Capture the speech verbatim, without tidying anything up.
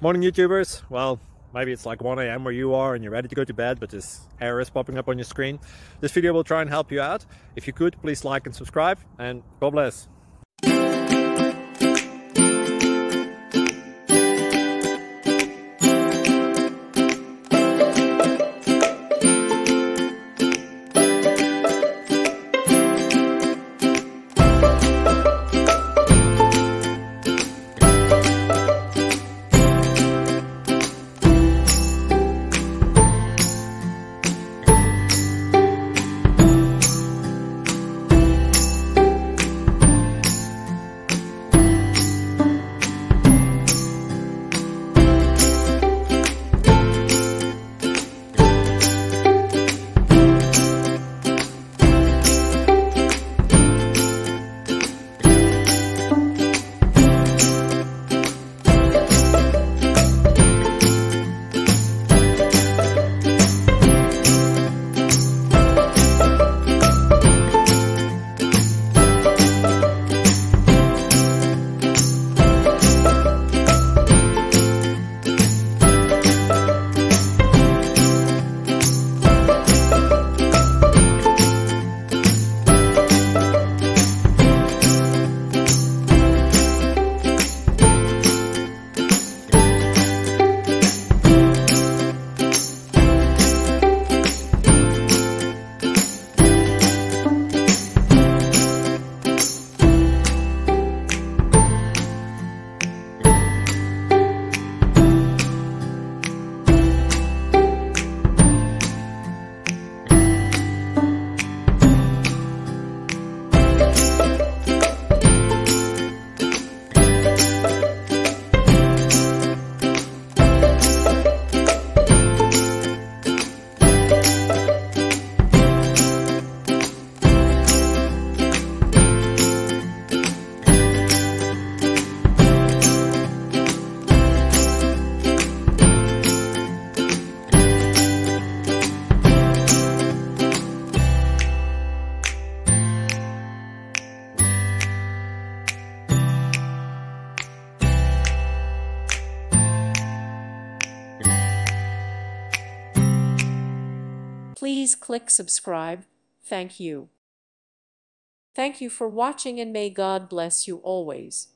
Morning YouTubers. Well, maybe it's like one A M where you are and you're ready to go to bed, but this error is popping up on your screen. This video will try and help you out. If you could, please like and subscribe, and God bless. Please click subscribe. Thank you. Thank you for watching, and may God bless you always.